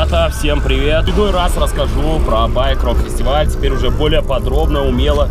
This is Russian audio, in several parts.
Ребята, всем привет! В очередной раз расскажу про байк-рок-фестиваль, теперь уже более подробно, умело.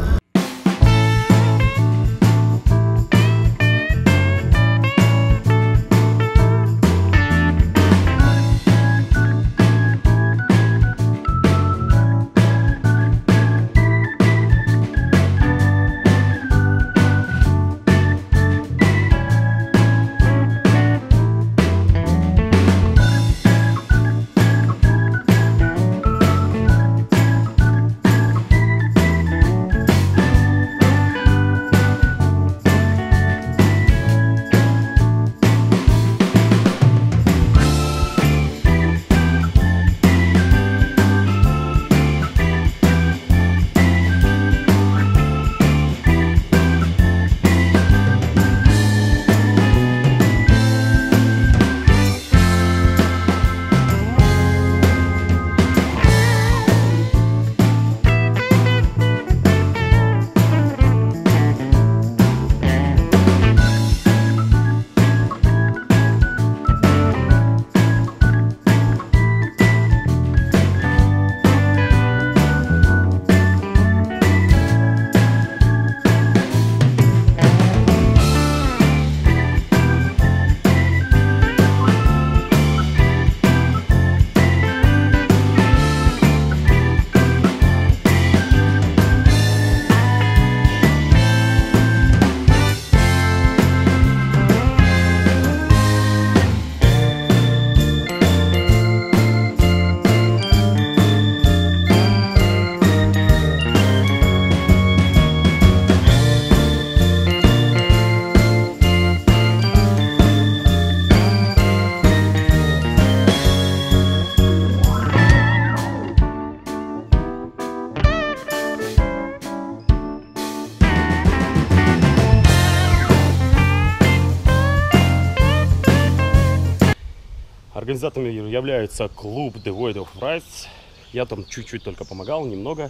Организаторами являются клуб The Void of Rights. Я там чуть-чуть только помогал, немного.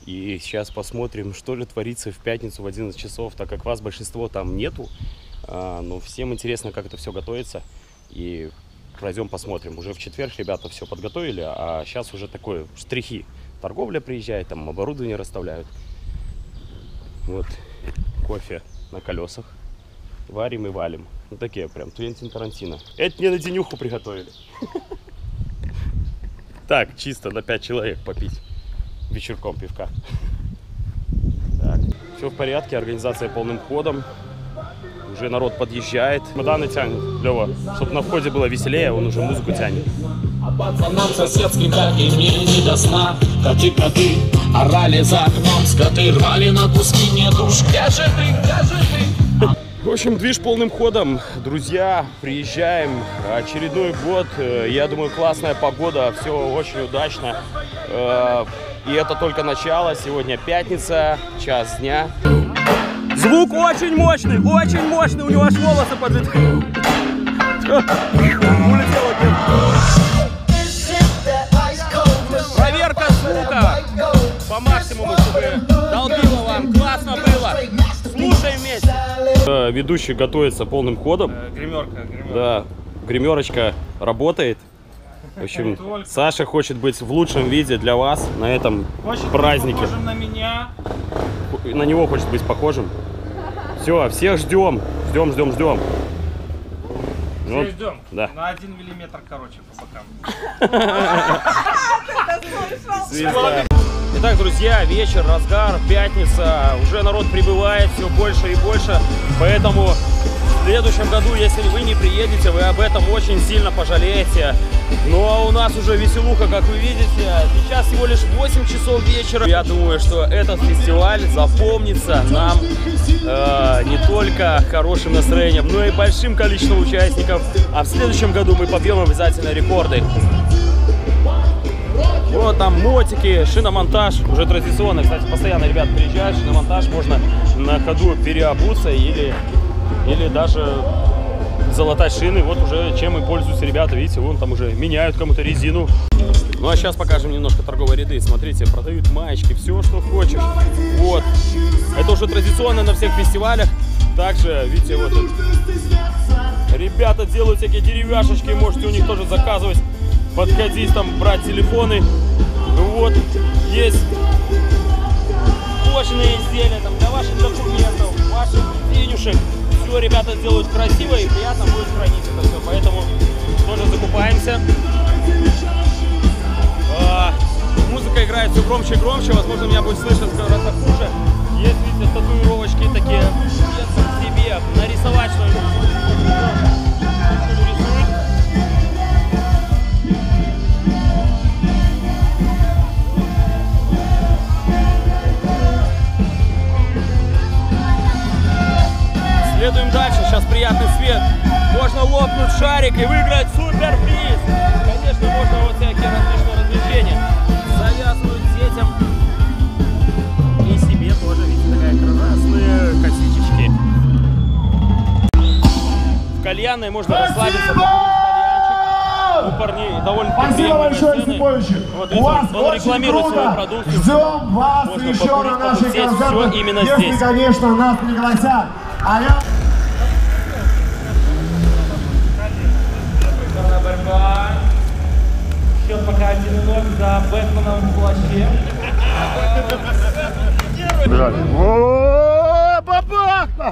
И сейчас посмотрим, что же творится в пятницу в 11 часов, так как вас большинство там нету. Но всем интересно, как это все готовится. И пройдем посмотрим. Уже в четверг ребята все подготовили, а сейчас уже такое штрихи. Торговля приезжает, там оборудование расставляют. Вот кофе на колесах. Варим и валим. Ну такие прям Квентин Тарантино. Это не на денюху приготовили. Так, чисто на 5 человек попить вечерком пивка. Так, все в порядке, организация полным ходом. Уже народ подъезжает. Чемоданы тянет, Лева. Чтобы на входе было веселее, он уже музыку тянет. А пацанам соседским, как и мне, не до сна. Коты орали за окном, скоты рвали на куски, нету уж. Где же ты, где же ты? В общем, движ полным ходом. Друзья, приезжаем. Очередной год. Я думаю, классная погода. Все очень удачно. И это только начало. Сегодня пятница, час дня. Звук очень мощный, очень мощный. У него аж волосы поджиты. Улетело где-то. Проверка звука по максимуму, чтобы долбило вам. Классно было. Слушаем вместе. Ведущий готовится полным ходом. Гримерка. Да, гримерочка работает. В общем, Саша хочет быть в лучшем виде для вас на этом празднике. Похожим на меня. На него хочет быть похожим. Все, всех ждем. Ждем. Все ждем. Да. На 1 миллиметр короче по бокам. Итак, друзья, вечер, разгар, пятница. Уже народ прибывает все больше и больше. Поэтому в следующем году, если вы не приедете, вы об этом очень сильно пожалеете. Ну а у нас уже веселуха, как вы видите. Сейчас всего лишь 8 часов вечера. Я думаю, что этот фестиваль запомнится нам не только хорошим настроением, но и большим количеством участников. А в следующем году мы побьем обязательно рекорды. Вот там мотики, шиномонтаж. Уже традиционно, кстати, постоянно ребят приезжают. Шиномонтаж, можно на ходу переобуться или даже залатать шины. Вот уже чем и пользуются ребята. Видите, вон там уже меняют кому-то резину. Ну а сейчас покажем немножко торговые ряды. Смотрите, продают маечки, все, что хочешь. Вот. Это уже традиционно на всех фестивалях. Также, видите, вот ребята делают всякие деревяшечки. Можете у них тоже заказывать. подходить, там брать телефоны. Вот, есть кожаные изделия там, для ваших документов, ваших денежек. Все ребята сделают красиво и приятно будет хранить это все. Поэтому тоже закупаемся. Музыка играет все громче и громче. Возможно, меня будет слышно гораздо хуже. Есть, видите, татуировочки такие. Себе нарисовать что-нибудь. Следуем дальше. Сейчас приятный свет. Можно лопнуть шарик и выиграть суперприз. Конечно, можно вот всякие различные развлечения. Завязывают детям. И себе тоже, видите, такая красные косичечки. В кальянной можно расслабиться, покурить кальянчик. У парней довольно-таки приемлемые цены. Вот видите, он рекламирует свою продукцию. Ждем вас можно еще на нашей здесь, концерте, все именно если, здесь. конечно, нас пригласят. А я... Борьба. Счет пока 1-0 за Бэтменом в плаще. О, бабахта!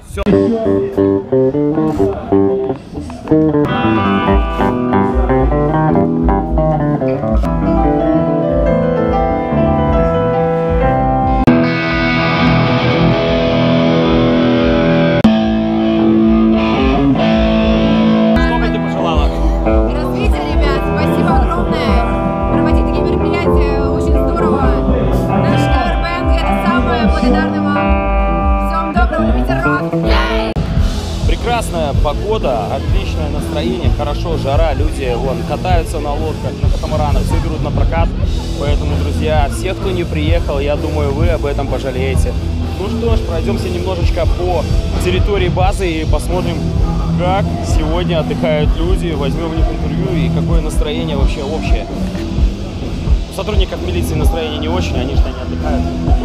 Прекрасная погода, отличное настроение, хорошо, жара, люди вон катаются на лодках, на катамаранах, все берут на прокат. Поэтому, друзья, все, кто не приехал, я думаю, вы об этом пожалеете. Ну что ж, пройдемся немножечко по территории базы и посмотрим, как сегодня отдыхают люди, возьмем у них интервью и какое настроение вообще общее. У сотрудников милиции настроение не очень, они что не отдыхают.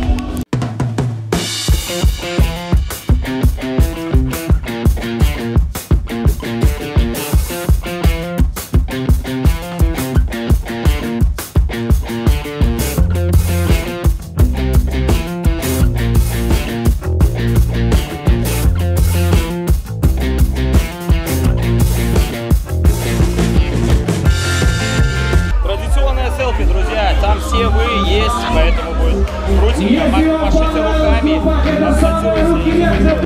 Друзья, там все вы есть, поэтому будет крутенько. Машите руками, ассоциируйте.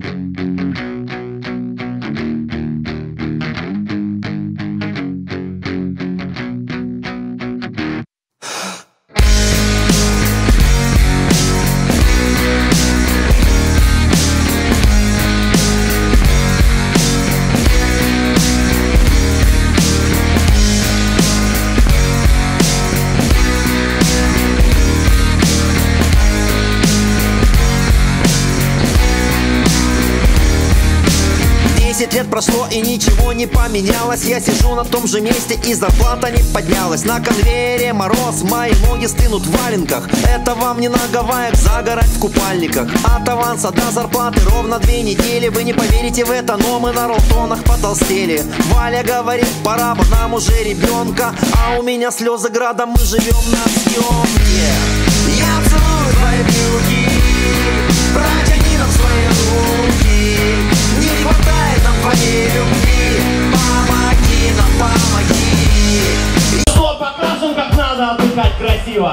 Лет прошло и ничего не поменялось. Я сижу на том же месте и зарплата не поднялась. На конвейере мороз, мои ноги стынут в валенках. Это вам не на Гавайях загорать в купальниках. От аванса до зарплаты ровно 2 недели. Вы не поверите в это, но мы на ролтонах потолстели. Валя говорит, пора бы нам уже ребенка. А у меня слезы градом, мы живем на съемке. Я целую твои брюки, протяни нам свои руки. Не хватает нам твоей любви, помоги нам, помоги. Что, покажем, как надо отдыхать красиво?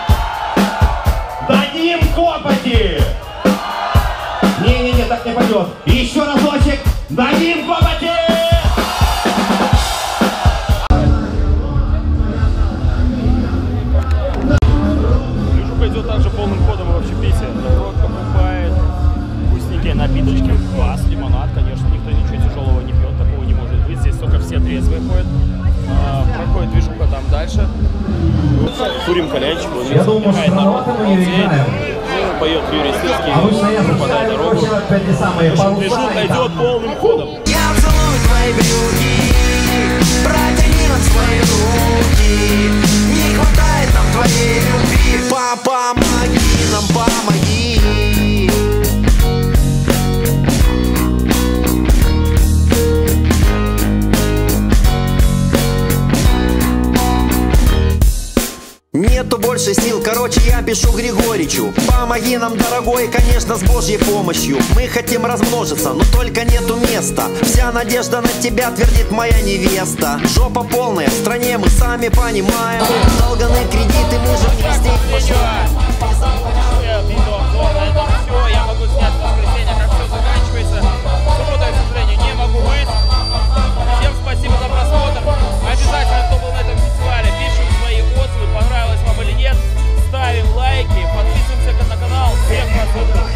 Дадим копоти! Не-не-не, так не пойдет. Еще разочек. Дадим копоти! Движуха идет также полным ходом в общепите. Народ покупает вкусненькие напиточки, квас, лимонад. Конечно, никто ничего тяжелого не пьет, такого не может быть. Здесь только все трезвые ходят. Проходит движуха там дальше. Курим кальянчик, вот здесь отдыхает народ, балдеет. Поет Юрий Стельский, попадает на дорогу. Движуха идет полным ходом. Я целую твои брюки, протяни нам свои руки. Не хватает нам твоей любви, помоги нам, помоги. Нету больше сил, короче, я пишу Григоричу: помоги нам, дорогой, конечно, с Божьей помощью. Мы хотим размножиться, но только нету места. Вся надежда на тебя, твердит моя невеста. Жопа полная, в стране мы сами понимаем. Долганы кредиты, мы же вместе пошли. Это все, я могу снять в воскресенье, как все заканчивается. В субботу я, к сожалению, не могу быть. Всем спасибо за просмотр. Обязательно, кто был на этом фестивале, пишем свои отзывы, понравилось вам или нет. Ставим лайки, подписываемся на канал. Всем просмотров.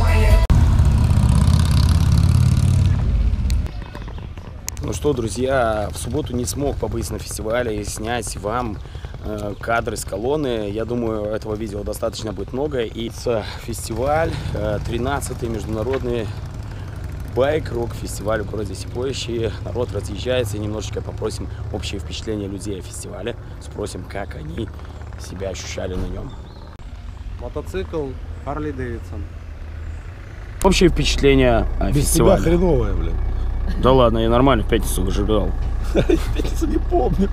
Ну что, друзья, в субботу не смог побыть на фестивале и снять вам кадры с колонны. Я думаю, этого видео достаточно будет много. И фестиваль, 13-й международный байк-рок фестиваль в городе Сипоище. Народ разъезжается, и немножечко попросим общее впечатление людей о фестивале. Спросим, как они себя ощущали на нем. Мотоцикл Harley Davidson. Общее впечатление о фестивале. Тебя хреновое, блин. Да ладно, я нормально в пятницу выжигал. В пятницу не помню.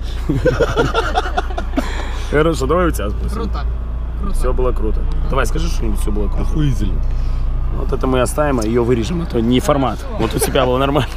Хорошо, давай у тебя спросим. Круто. Все было круто. Давай, скажи что-нибудь, все было круто. Охуительно. Вот это мы оставим, а ее вырежем, а то не формат. Вот у тебя было нормально.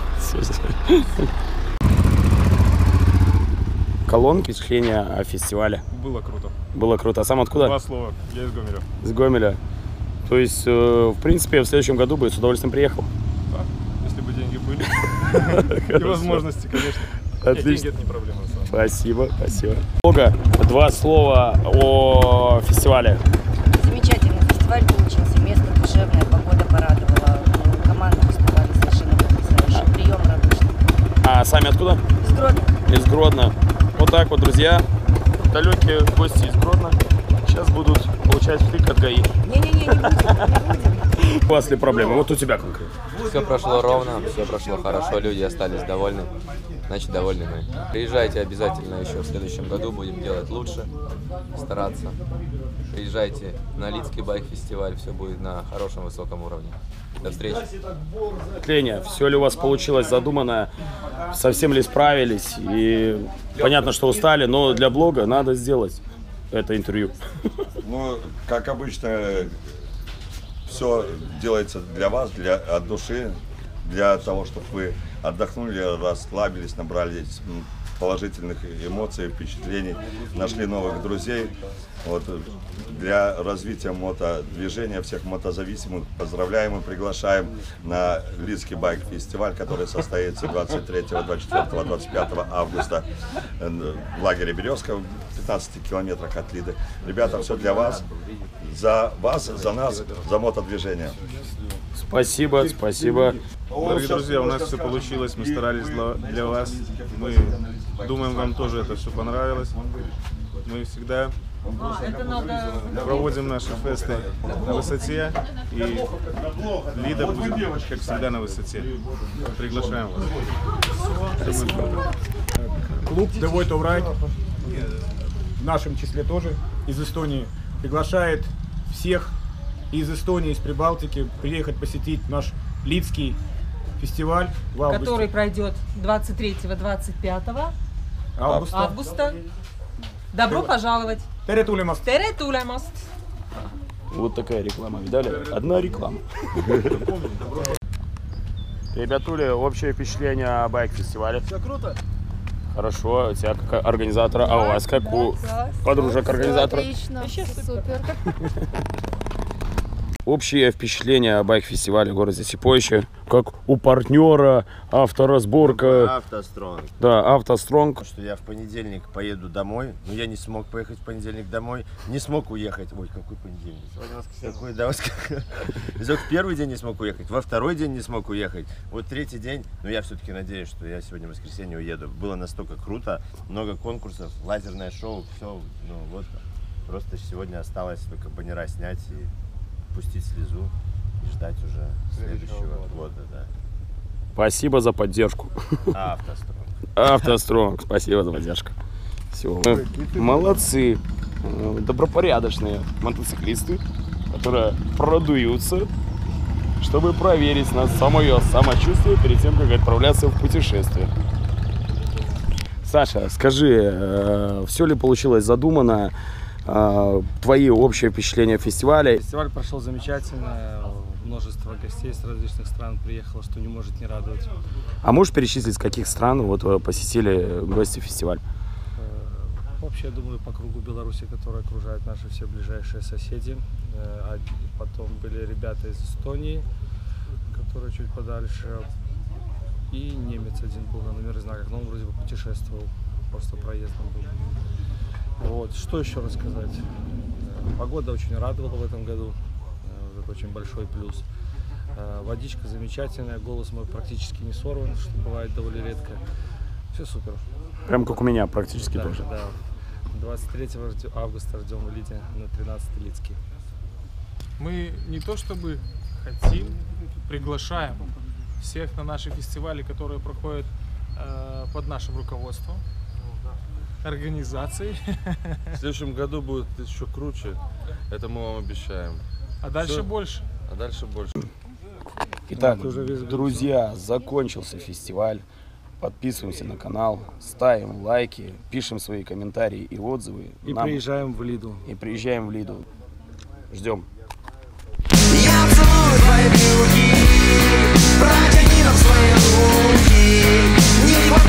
Колонки, впечатления о фестивале. Было круто. Было круто. А сам откуда? Два слова. Я из Гомеля. Из Гомеля. То есть, в принципе, в следующем году бы с удовольствием приехал. Да, если бы деньги были. И возможности, конечно. Отлично. Деньги — это не проблема. Спасибо, спасибо. Два слова о фестивале. Замечательный фестиваль получился, место душевное, погода порадовала, команды выступали совершенно потрясающе, прием радушный. А сами откуда? Из Гродно. Из Гродно. Вот так вот, друзья, далекие гости из Гродно сейчас будут получать втык от ГАИ. Не будем. У вас ли проблемы? Вот у тебя конкретно. Все прошло ровно, все прошло хорошо, люди остались довольны. Значит, довольны мы. Приезжайте обязательно еще в следующем году, будем делать лучше, стараться. Приезжайте на Лидский байк-фестиваль, все будет на хорошем, высоком уровне. До встречи. Леня, все ли у вас получилось задуманное? Совсем ли справились? И понятно, что устали, но для блога надо сделать это интервью. Ну, как обычно, все делается для вас, от души, для того, чтобы вы отдохнули, расслабились, набрались положительных эмоций, впечатлений, нашли новых друзей. Вот, для развития мотодвижения всех мотозависимых поздравляем и приглашаем на Лидский байк-фестиваль, который состоится 23, 24, 25 августа в лагере Березка, в 15 километрах от Лиды. Ребята, все для вас, за нас, за мотодвижение. Спасибо, спасибо. Дорогие друзья, у нас все получилось, мы старались для вас. Мы думаем, вам тоже это все понравилось. Мы всегда проводим наши фесты на высоте, и Лида будет, как всегда, на высоте. Приглашаем вас. Клуб The Void of Ride, в нашем числе тоже, из Эстонии, приглашает всех из Эстонии, из Прибалтики приехать посетить наш Лидский фестиваль в августе. Который пройдет 23-25 августа. Добро пожаловать! Tere tulemast! Tere tulemast! Вот такая реклама, видали? Одна реклама. Ребятули, общее впечатление о байк-фестивале? Все круто? Хорошо, у тебя как организатора, а у вас как у подружек-организатора? Отлично, супер. Общее впечатление о байк-фестивале в городе Сипоище, как у партнера Авторазборка. Автостронг. Да, Автостронг. Что я в понедельник поеду домой, но я не смог поехать в понедельник домой, не смог уехать. Ой, какой понедельник? Какой, да, в первый день не смог уехать, во второй день не смог уехать, вот третий день, но я все-таки надеюсь, что я сегодня в воскресенье уеду. Было настолько круто, много конкурсов, лазерное шоу, все, ну вот, просто сегодня осталось только баннера снять и пустить слезу и ждать уже следующего года, да. Спасибо за поддержку. Автостронг. Автостронг, спасибо за поддержку. Все, молодцы, добропорядочные мотоциклисты, которые продуются, чтобы проверить на самое самочувствие перед тем, как отправляться в путешествие. Саша, скажи, все ли получилось задумано? Твои общие впечатления фестиваля? Фестиваль прошел замечательно. Множество гостей с различных стран приехало, что не может не радовать. А можешь перечислить, с каких стран вот посетили гости фестиваля? Вообще, я думаю, по кругу Беларуси, которые окружают наши все ближайшие соседи. Потом были ребята из Эстонии, которые чуть подальше. И немец один был на номер знаках, но он вроде бы путешествовал, просто проездом был. Вот. Что еще рассказать? Погода очень радовала в этом году, это очень большой плюс. Водичка замечательная, голос мой практически не сорван, что бывает довольно редко. Все супер. Прям как у меня практически да, тоже. Да. 23 августа ждем в Лиде на 13-й Лидский. Мы не то чтобы хотим, приглашаем всех на наши фестивали, которые проходят под нашим руководством, организацией. В следующем году будет еще круче, это мы вам обещаем. А дальше Все? больше. А дальше больше. Итак, друзья, закончился фестиваль. Подписываемся на канал, ставим лайки, пишем свои комментарии и отзывы. И приезжаем в Лиду. И приезжаем в Лиду. Ждем. Я целую твои брюки, протяни нам свои руки. Не